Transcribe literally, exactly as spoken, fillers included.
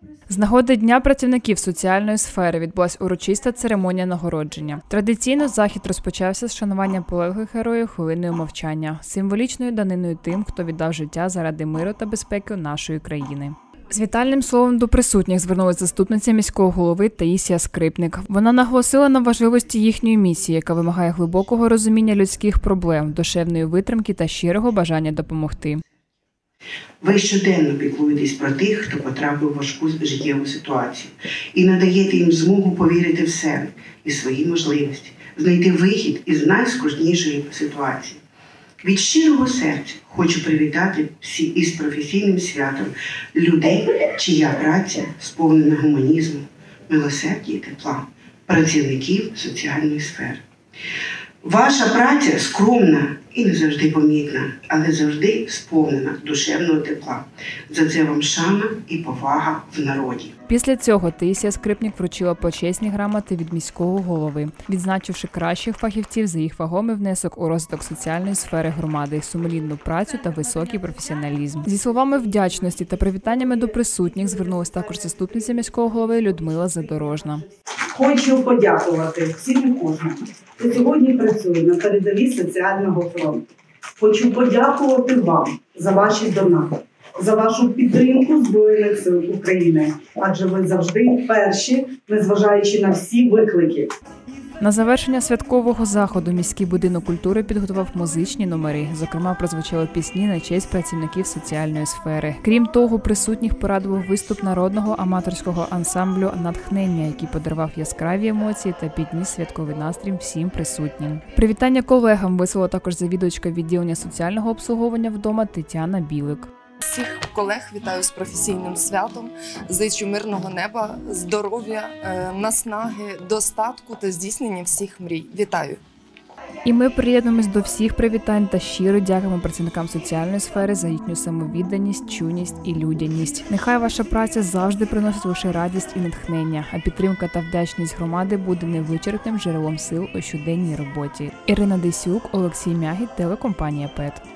З нагоди Дня працівників соціальної сфери відбулася урочиста церемонія нагородження. Традиційно захід розпочався з шанування полеглих героїв хвилиною мовчання, символічною даниною тим, хто віддав життя заради миру та безпеки нашої країни. З вітальним словом до присутніх звернулася заступниця міського голови Таїсія Скрипник. Вона наголосила на важливості їхньої місії, яка вимагає глибокого розуміння людських проблем, душевної витримки та щирого бажання допомогти. Ви щоденно піклуєтесь про тих, хто потрапив у важку життєву ситуацію, і надаєте їм змогу повірити в себе і свої можливості, знайти вихід із найскрутнішої ситуації. Від щирого серця хочу привітати всі із професійним святом людей, чия праця сповнена гуманізму, милосердя і тепла, працівників соціальної сфери. Ваша праця скромна і не завжди помітна, але завжди сповнена душевного тепла. За це вам шана і повага в народі. Після цього Таїсія Скрипник вручила почесні грамоти від міського голови, відзначивши кращих фахівців за їх вагомий внесок у розвиток соціальної сфери громади, сумлінну працю та високий професіоналізм. Зі словами вдячності та привітаннями до присутніх звернулася також заступниця міського голови Людмила Задорожна. Хочу подякувати всім і кожному, хто сьогодні працює на передовій соціального фронту. Хочу подякувати вам за ваші донати, за вашу підтримку Збройних сил України, адже ви завжди перші, незважаючи на всі виклики. На завершення святкового заходу міський будинок культури підготував музичні номери. Зокрема, прозвучали пісні на честь працівників соціальної сфери. Крім того, присутніх порадував виступ народного аматорського ансамблю «Натхнення», який подарував яскраві емоції та підніс святковий настрій всім присутнім. Привітання колегам висловила також завідувачка відділення соціального обслуговування вдома Тетяна Білик. Всіх колег вітаю з професійним святом, зичу мирного неба, здоров'я, наснаги, достатку та здійснення всіх мрій. Вітаю! І ми приєднуємось до всіх привітань та щиро дякуємо працівникам соціальної сфери за їхню самовідданість, чуйність і людяність. Нехай ваша праця завжди приносить лише радість і натхнення, а підтримка та вдячність громади буде невичерпним джерелом сил у щоденній роботі. Ірина Десюк, Олексій Мягід, телекомпанія ПЕТ.